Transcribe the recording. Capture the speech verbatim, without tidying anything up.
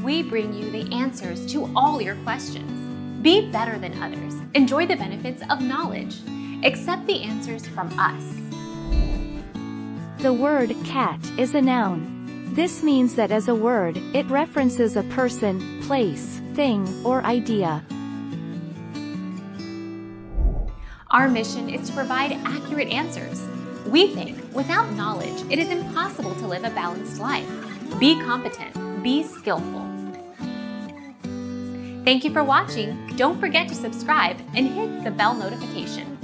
we bring you the answers to all your questions. Be better than others. Enjoy the benefits of knowledge. Accept the answers from us. The word cat is a noun. This means that as a word, it references a person, place, thing, or idea. Our mission is to provide accurate answers. We think without knowledge, it is impossible to live a balanced life. Be competent. Be skillful. Thank you for watching. Don't forget to subscribe and hit the bell notification.